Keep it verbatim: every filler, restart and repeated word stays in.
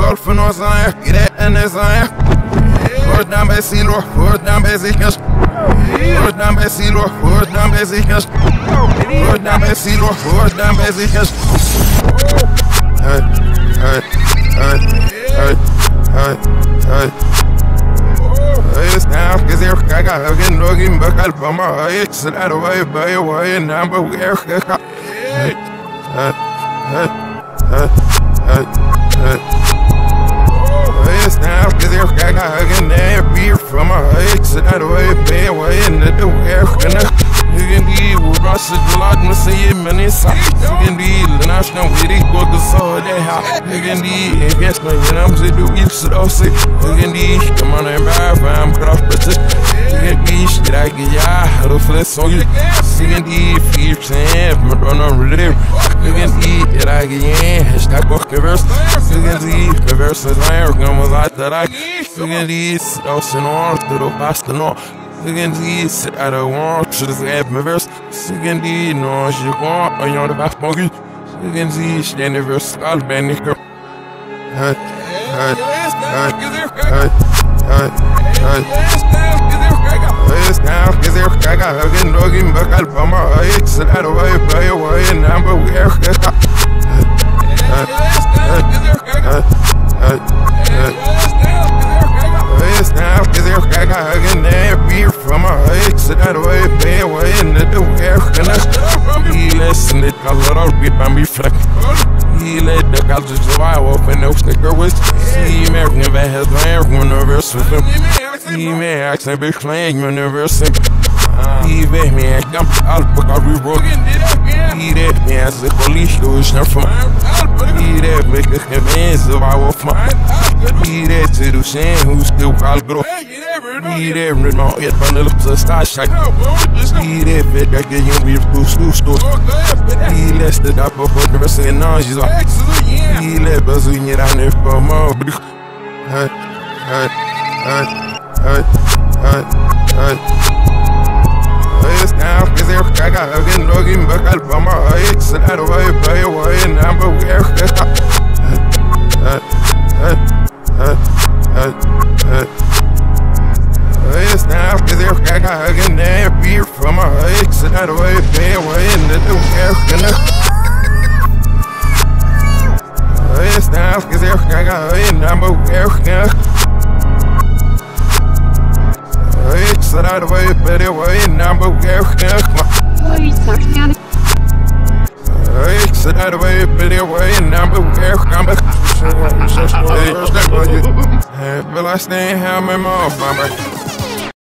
golf for no sign, get it and it's on. First down by Silo, first down by Zikas. First down by Silo, first down by Zikas. First down by Silo, first down by Zikas. Hey, hey, hey, hey, hey, hey. It's now, cause you're again looking back at Bama. It's that way, by way, number where. Hey, hey, hey, hey, hey, hey. It's now, cause you're again there, beer from a it's that way, by way, and the where. You can be with us a lot, and say many sides. You can be the national witty, go to so they have. You can be, I guess, my name's a do you so sick. You can be, come on and buy, I'm cross the you can be, shit, I get ya, how to flip so you. You can be, fear, Sam, Madonna, relive. You can be, that I get ya, hashtag book reverse. You can see, reverse is iron, come with that that I. You can be, so on to the past and all. You can see, sit I don't want to have my verse. You can see, no, she want on your back monkey. You can see, stand the verse, I'll bend it. Hey, hey, hey, hey, hey, hey. It's now, cause they're gaga, again, dogging back at Bama. It's that way, by away, and number where. Hey, hey, hey, hey. It's now, cause they're gaga, again, there, beer from a it's that way, pay away, and the air can he listen it a little bit by me fleck. He let the culture survive off and no snicker with. See, American never has my universe with him. He may accent be playing universe. He made me a dump out because we broke. He did me as the police goes not from. He did make a conveyance of our fun. He did to do same who still call grow. He did read my head from the lips of star shine. He did fit that get you with two school stores. He left the up of the rest of the noise. He let us in it on it for more. Hey, hey, hey, hey, hey, hey. It's now, cause they're gaga, again, looking back at Bama. It's that way, by away, and number where. Hey, hey, hey, hey, hey. It's now, cause they're gaga, again, there, beer from a it's that way, by away, and the where. It's now, cause they're gaga, and number where. It's that way, but away, number where. It's that way, but away, number where. But I stay, have my mom,